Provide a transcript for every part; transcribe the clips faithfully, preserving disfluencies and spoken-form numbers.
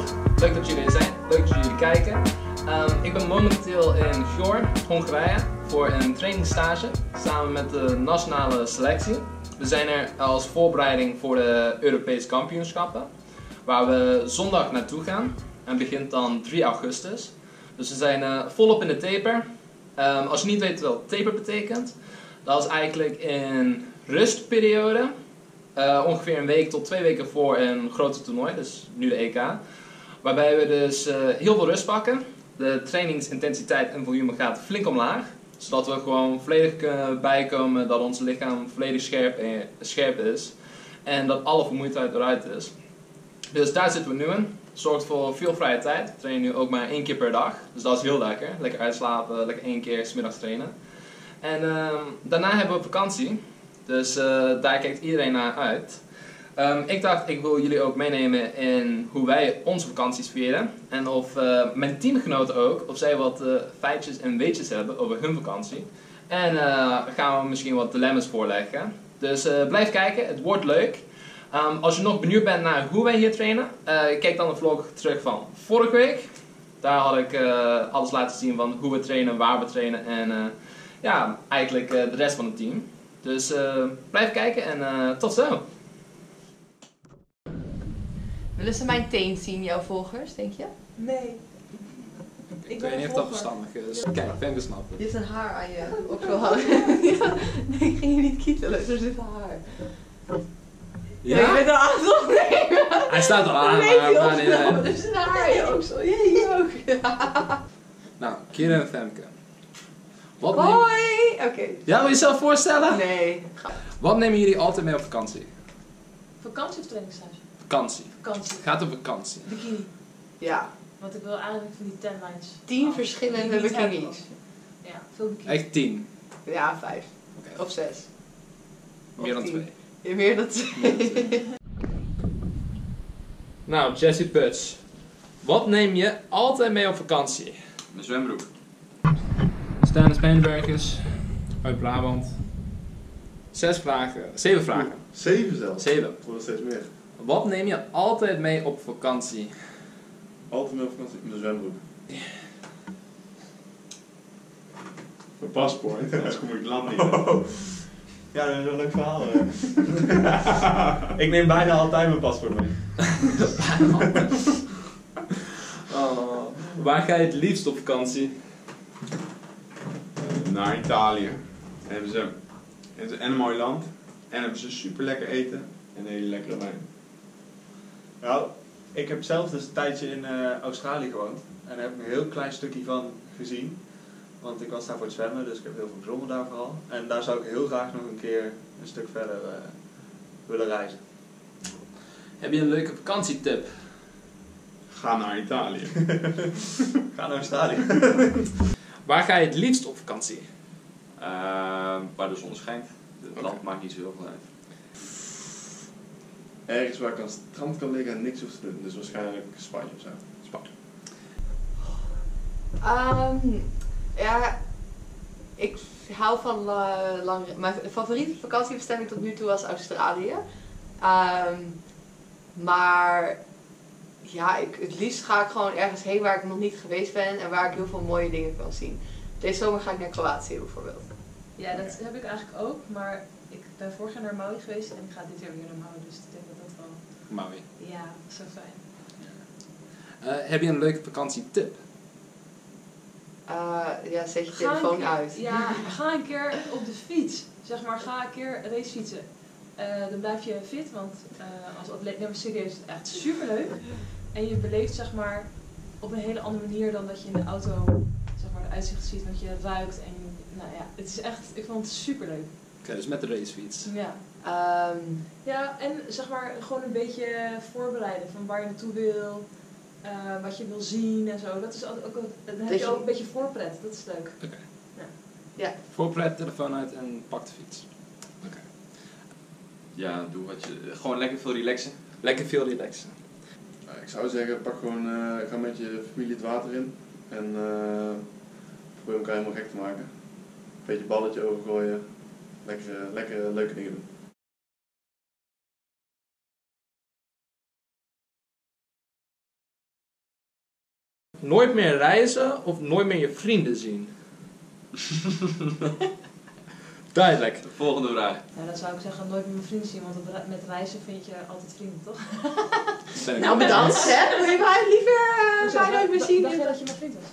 Leuk dat jullie er zijn, leuk dat jullie kijken. Um, ik ben momenteel in Gjor, Hongarije, voor een trainingsstage samen met de nationale selectie. We zijn er als voorbereiding voor de Europese kampioenschappen, waar we zondag naartoe gaan en begint dan drie augustus. Dus we zijn uh, volop in de taper. Um, als je niet weet wat taper betekent, dat is eigenlijk een rustperiode, uh, ongeveer een week tot twee weken voor een grote toernooi, dus nu de E K. Waarbij we dus uh, heel veel rust pakken. De trainingsintensiteit en volume gaat flink omlaag, zodat we gewoon volledig kunnen bijkomen, dat ons lichaam volledig scherp, en, scherp is en dat alle vermoeidheid eruit is. Dus daar zitten we nu in. Zorgt voor veel vrije tijd. We trainen nu ook maar één keer per dag, dus dat is heel lekker. Lekker uitslapen, lekker één keer 's middags trainen. En uh, daarna hebben we vakantie, dus uh, daar kijkt iedereen naar uit. Um, ik dacht, ik wil jullie ook meenemen in hoe wij onze vakanties vieren. En of uh, mijn teamgenoten ook, of zij wat uh, feitjes en weetjes hebben over hun vakantie. En uh, gaan we misschien wat dilemma's voorleggen. Dus uh, blijf kijken, het wordt leuk. Um, als je nog benieuwd bent naar hoe wij hier trainen, uh, kijk dan de vlog terug van vorige week. Daar had ik uh, alles laten zien van hoe we trainen, waar we trainen en uh, ja, eigenlijk uh, de rest van het team. Dus uh, blijf kijken en uh, tot zo! Willen ze mijn teen zien, jouw volgers, denk je? Nee. Ik weet niet of dat verstandig is. Kijk, Femke snapt het. Je hebt een haar aan je okselhaar. Ja, nee, ik ging je niet kietelen, er zit haar. Ja? Nee, ik ben er aan het opnemen. Hij staat al aan, Nee, maar... maar nee, nee. er zit een haar in je oksel. Ja, hier ook. Ja. Nou, Kira en Femke. Wat neem... Hoi! Oké. Okay. Ja, wil je jezelf voorstellen? Nee. Wat nemen jullie altijd mee op vakantie? Vakantie of trainingshuis? Vakantie. Vakantie. Het gaat op vakantie. Bikini. Ja. Want ik wil eigenlijk van die ten lines. Tien af. verschillende Die niet bikinis. hebben. Ja, veel bikini. Echt tien. Ja, vijf. Okay. Of zes. Meer dan tien. twee. Ja, meer dan twee. Nou, Jesse Puts. Wat neem je altijd mee op vakantie? Mijn zwembroek. Stijn Spijnenbergers uit Brabant. Zes vragen. Zeven vragen. Zeven zelfs? Zeven. Ik word steeds meer. Wat neem je altijd mee op vakantie? Altijd mee op vakantie? Mijn zwembroek. Mijn paspoort, anders kom ik het land niet. Oh. Ja, dat is wel een leuk verhaal. Ik neem bijna altijd mijn paspoort mee. Oh, waar ga je het liefst op vakantie? Uh, naar Italië. En hebben ze en een mooi land. En hebben ze super lekker eten. En hele lekkere wijn. Nou, ik heb zelf dus een tijdje in uh, Australië gewoond. En daar heb ik een heel klein stukje van gezien. Want ik was daar voor het zwemmen, dus ik heb heel veel gezwommen daar vooral. En daar zou ik heel graag nog een keer een stuk verder uh, willen reizen. Heb je een leuke vakantietip? Ga naar Italië. Ga naar Australië. Waar ga je het liefst op vakantie? Uh, waar de zon schijnt. Het Okay. land maakt niet zo heel veel uit. Ergens waar ik aan het strand kan liggen en niks hoef te doen. Dus waarschijnlijk Spanje of zo. Spanje. Um, ja, ik hou van uh, lang. Mijn favoriete vakantiebestemming tot nu toe was Australië. Um, maar ja, ik, het liefst ga ik gewoon ergens heen waar ik nog niet geweest ben en waar ik heel veel mooie dingen kan zien. Deze zomer ga ik naar Kroatië bijvoorbeeld. Ja, dat heb ik eigenlijk ook, maar ik ben vorig jaar naar Maui geweest en ik ga dit jaar weer naar Maui, dus ik denk dat dat wel... Maui. Ja, zo fijn. Uh, heb je een leuke vakantietip? Uh, ja, zet je Ga een telefoon keer- uit. Ja, ga een keer op de fiets. Zeg maar, ga een keer racefietsen. Uh, dan blijf je fit, want uh, als atleet, neem maar serieus, het is echt super leuk. En je beleeft zeg maar op een hele andere manier dan dat je in de auto zeg maar de uitzicht ziet, want je ruikt en nou ja, het is echt, ik vond het super leuk. Oké, okay, dus met de racefiets. Ja. Um, Ja, en zeg maar gewoon een beetje voorbereiden van waar je naartoe wil, uh, wat je wil zien en zo. Dat is altijd ook, dan heb je ook een beetje voorpret, dat is leuk. Oké. Okay. Ja. Ja. Voorpret, telefoon uit en pak de fiets. Oké. Okay. Ja, doe wat je... Gewoon lekker veel relaxen. Lekker veel relaxen. Nou, ik zou zeggen, pak gewoon, uh, ga met je familie het water in. En uh, probeer elkaar helemaal gek te maken. Een beetje balletje overgooien. Lekker, lekker leuke dingen doen. Nooit meer reizen of nooit meer je vrienden zien? Duidelijk. De volgende vraag. Ja, dan zou ik zeggen nooit met mijn vrienden zien, want op re- met reizen vind je altijd vrienden, toch? Ben ik Nou, ook mee bedankt eens. hè. Wil je mij liever Hoezo? uh, mij nooit meer Dacht- zien? Dacht jij dat je mijn vriend was?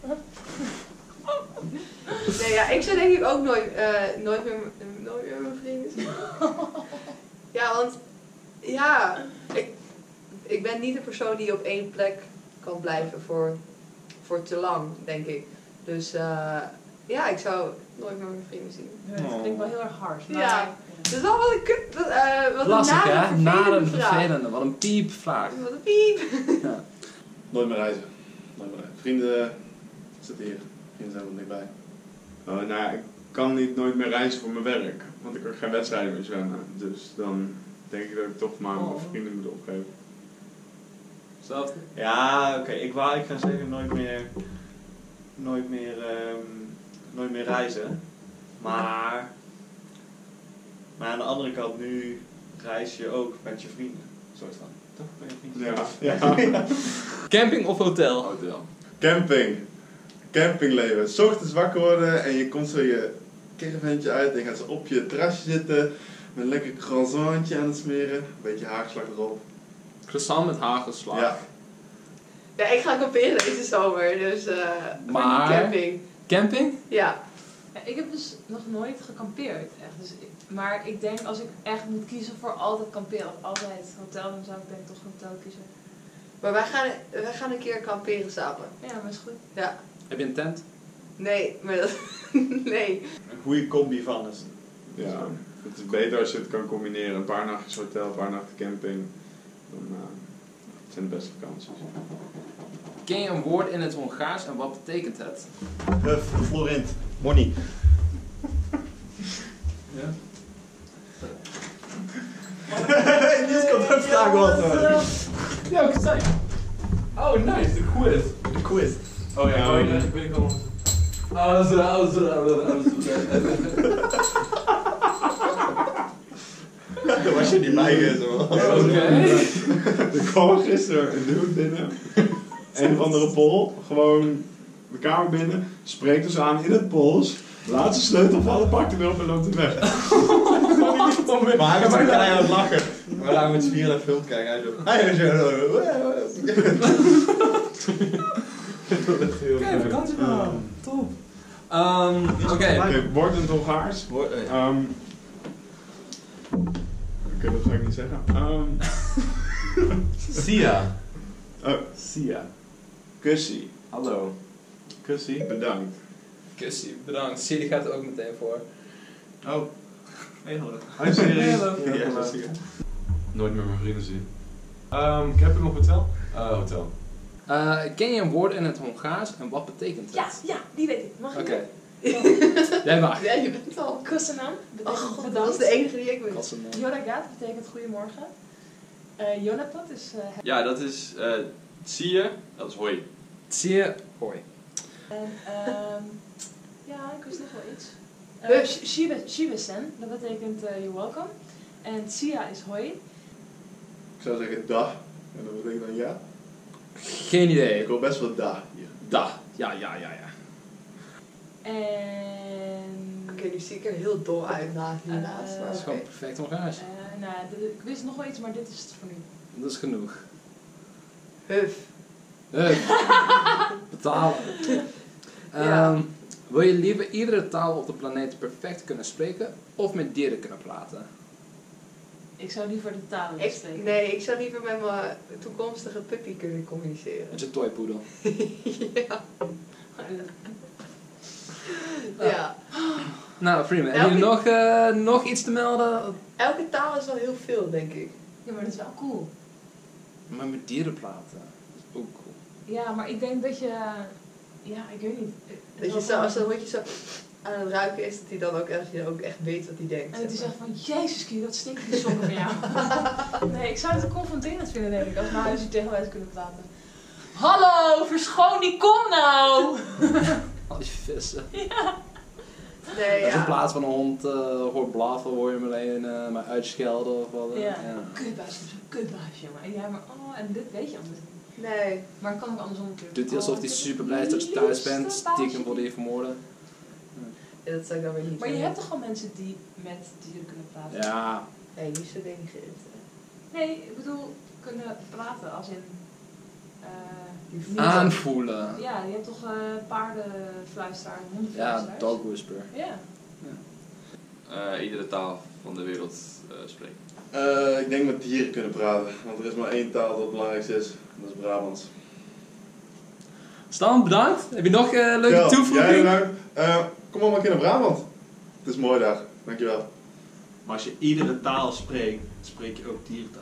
Nee, ja, ik zou denk ik ook nooit, uh, nooit, meer, m- nooit meer mijn vrienden zien. Ja, want ja, ik, ik ben niet een persoon die op één plek kan blijven voor, voor te lang, denk ik. Dus uh, ja, ik zou nooit meer mijn vrienden zien. Ja, dat klinkt wel heel erg hard. Maar, Ja. Dat is wel wat een kut, wat, uh, wat Lastig een nare, hè? Nare vervelende vraag. vervelende. Wat een piepvraag. Wat een piep. Nooit meer reizen. Nooit meer reizen. Vrienden zitten hier. Vrienden zijn er dichtbij. Oh, nou ja, ik kan niet nooit meer reizen voor mijn werk. Want ik kan geen wedstrijden meer zwemmen. Dus dan denk ik dat ik toch maar mijn Oh. vrienden moet opgeven. Hetzelfde. Ja, oké. Ik wou ik ga zeggen nooit meer, nooit meer, ehm, nooit meer reizen. Maar, maar aan de andere kant, nu reis je ook met je vrienden. Zo is dat. Toch? Ben je vrienden? Ja. ja. Camping of hotel? Hotel. Camping. Campingleven. 's Ochtends wakker worden en je komt zo je caravantje uit en je gaat zo op je terrasje zitten met een lekker croissantje aan het smeren. Een beetje haagslag erop. Croissant met hagelslag. Ja. Ja, ik ga kamperen deze zomer, dus uh, Maar- camping. Camping? Ja. Ja, ik heb dus nog nooit gekampeerd, echt. Dus ik, maar ik denk als ik echt moet kiezen voor altijd kamperen of altijd hotel, dan zou ik denk ik toch hotel kiezen. Maar wij gaan, wij gaan een keer kamperen samen. Ja, maar is goed. Ja. Heb je een tent? Nee, maar dat... nee. Een goede combi van is. Ja, het is beter als je het kan combineren. Een paar nachtjes hotel, een paar nachten camping. Dan uh, het zijn de beste vakanties. Ken je een woord in het Hongaars en wat betekent het? Huff, Florint. Money. Ja. Niels kan ook vragen beantwoorden. Ja, ik zei. Oh, nice, de quiz. De quiz. Oh ja, Ja, oh, ja. ik weet ik al. Oh, zo, oh, zo, oh, zo. Daar was je niet bij geweest, hoor. Oké. Er kwam gisteren een dude binnen. Een of andere Pool. Gewoon de kamer binnen. Spreekt ons aan in het Pools. Laat zijn sleutel vallen, pakt hem op en loopt hem weg. Maar hij was ook aan het lachen. We lagen met z'n vieren naar film kijken. Hij zo... Hij zo... Oké, vakantieverhaal. Top. Um, Oké. Oké, woord in het Hongaars. Um, Oké, dat ga ik niet zeggen. Um, Sia. oh, Sia. kussie. Hallo. Kussie, bedankt. Kussie, bedankt. Siri gaat er ook meteen voor. Oh. Hey, hallo. Hi Siri. Hallo. Ja, dat is hier. Nooit meer mijn vrienden zien. Um, camping of hotel? Uh, hotel. Uh, ken je een woord in het Hongaars en wat betekent het? Ja, ja, die weet ik. Mag ik? Oké. Jij mag. Ja, je bent al. Kussenam betekent Oh god, bedankt. dat is de enige die ik weet. Kassenman. Joragat betekent goedemorgen. Uh, Jonapat is... Uh, Ja, dat is uh, zie je, dat is hoi. Zie je? Hoi. en, ehm ja, ik wist nog wel iets. Hush. Uh, shibe, Shibesen, dat betekent uh, you're welcome. En Sia is hoi. Ik zou zeggen da. En dat betekent dan ja. Geen idee. Ik hoor best wel da hier. Da. Ja, ja, ja, ja. En... Oké, nu zie ik er heel dol uit na, hiernaast. Eh, maar Dat is oké. gewoon perfect Hongaars. Uh, nou, de- ik wist nog wel iets, maar dit is het voor nu. Dat is genoeg. Huf. Hup. Betalen. Ja. Ehm, wil je liever iedere taal op de planeet perfect kunnen spreken of met dieren kunnen praten? Ik zou liever de talen Ik, spreken. nee, ik zou liever met mijn toekomstige puppy kunnen communiceren. Met je toypoedel. Ja. Ja. Nou, Freeman, heb Elke- je nog, eh, nog iets te melden? Elke taal is wel heel veel, denk ik. Ja, maar dat is wel cool. Maar met dieren praten. Dat is ook cool. Ja, maar ik denk dat je... Ja, ik weet niet. Dat je zo, als een hondje zo aan het ruiken is, dat hij dan ook echt, je ook echt weet wat hij denkt. En dat hij zeg zegt van, jezus Kier, dat stinkt die sokken van jou. Nee, ik zou het confronterend vinden, denk ik, als mijn huisje tegen mij zou kunnen praten. Hallo, verschoon die kom nou! Al die vissen. maar. Nee, Dus in ja. plaats van een hond uh, hoort blaffen, hoor je hem alleen uh, maar uitschelden of wat. uh, Ja. Kutbaasje, zo'n kutbaasje, jongen. En jij maar, oh, en dit weet je anders niet. Nee. Maar het kan ook andersom natuurlijk. Doet hij alsof Oh, hij ik heb super het blij is dat je thuis bent, liefste stiekem wil baasje. je vermoorden. Ja, dat zou ik dan weer niet Maar je doen. hebt toch al mensen die met dieren kunnen praten? Ja, Nee, niet zo denigrerend. Nee, ik bedoel, kunnen praten als in... eh, niet- aanvoelen. Ja, je hebt toch uh, paardenfluisteraar en Ja, hondenfluisteraars? dog whisper. Ja. Uh, iedere taal van de wereld uh, spreken. Uh, ik denk met dieren kunnen praten, want er is maar één taal dat het belangrijkste is. En dat is Brabants. Stan, bedankt. Heb je nog uh, leuke Ja, toevoeging? jij bedankt. Uh, kom maar een keer naar Brabant. Het is mooi daar. Dankjewel. Maar als je iedere taal spreekt, spreek je ook diertaal.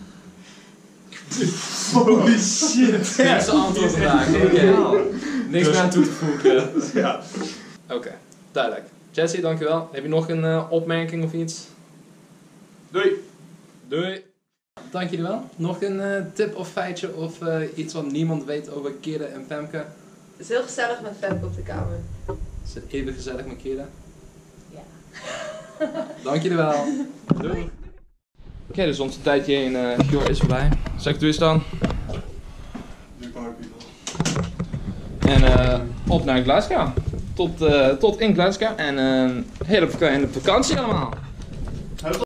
Holy shit. Ja, is antwoord vandaag. Oké. Niks meer aan toe te voegen. Ja. Oké, okay, duidelijk. Jesse, dankjewel. Heb je nog een uh, opmerking of iets? Doei. Doei. Dank jullie wel. Nog een uh, tip of feitje of uh, iets wat niemand weet over Kira en Femke? Het is heel gezellig met Femke op de kamer. Is het even gezellig met Kira? Ja. Dank jullie wel. Doei. Oké, okay, dus onze tijdje in uh, Fjord is voorbij. Zeg doe eens dan. En uh, op naar Glasgow. Tot, uh, tot in Glasgow en een uh, hele vak- vakantie allemaal.